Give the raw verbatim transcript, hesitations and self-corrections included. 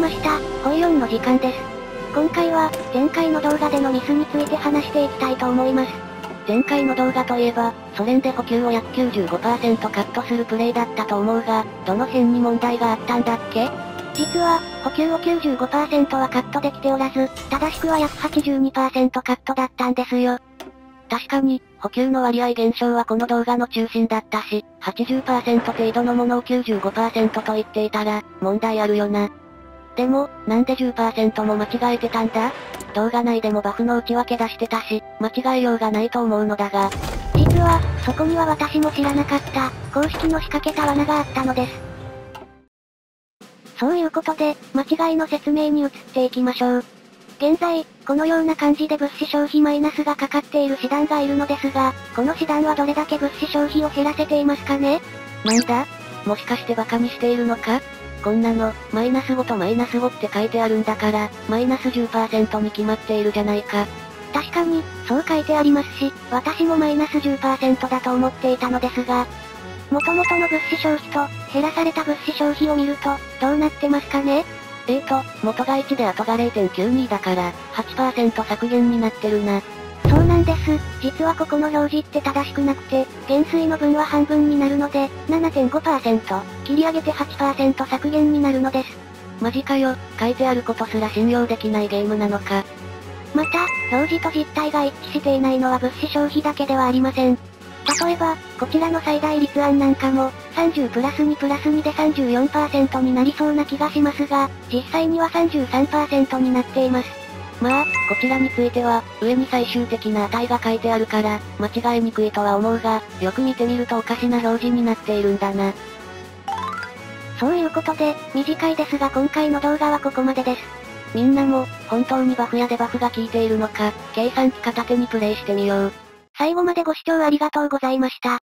ました。ホイヨンの時間です。今回は、前回の動画でのミスについて話していきたいと思います。 前回の動画といえば、ソ連で補給を約 きゅうじゅうごパーセント カットするプレイだったと思うが、どの辺に問題があったんだっけ？ 実は、補給を きゅうじゅうごパーセント はカットできておらず、正しくは約 はちじゅうにパーセント カットだったんですよ。 確かに、補給の割合減少はこの動画の中心だったし、はちじゅっパーセント 程度のものを きゅうじゅうごパーセント と言っていたら、問題あるよな。でも、なんで じゅっパーセント も間違えてたんだ？動画内でもバフの内訳出してたし、間違いようがないと思うのだが。 実は、そこには私も知らなかった、公式の仕掛けた罠があったのです。そういうことで、間違いの説明に移っていきましょう。現在、このような感じで物資消費マイナスがかかっている師団がいるのですが、この師団はどれだけ物資消費を減らせていますかね？ なんだ？もしかしてバカにしているのか？こんなの、マイナスごとマイナスごって書いてあるんだから、マイナス じゅっパーセント に決まっているじゃないか。 確かに、そう書いてありますし、私もマイナス じゅっパーセント だと思っていたのですが、元々の物資消費と、減らされた物資消費を見ると、どうなってますかね？ えーと、元がいちで後が れいてんきゅうに だから、はちパーセント 削減になってるな。 そうなんです。実はここの表示って正しくなくて、減衰の分は半分になるので、ななてんごパーセント、切り上げて はちパーセント 削減になるのです。 マジかよ、書いてあることすら信用できないゲームなのか。 また、表示と実態が一致していないのは物資消費だけではありません。例えば、こちらの最大率案なんかも、さんじゅうプラスにプラスにで さんじゅうよんパーセント になりそうな気がしますが、実際には さんじゅうさんパーセント になっています。 まあ、こちらについては、上に最終的な値が書いてあるから、間違いにくいとは思うが、よく見てみるとおかしな表示になっているんだな。 そういうことで、短いですが今回の動画はここまでです。 みんなも、本当にバフやデバフが効いているのか、計算機片手にプレイしてみよう。 最後までご視聴ありがとうございました。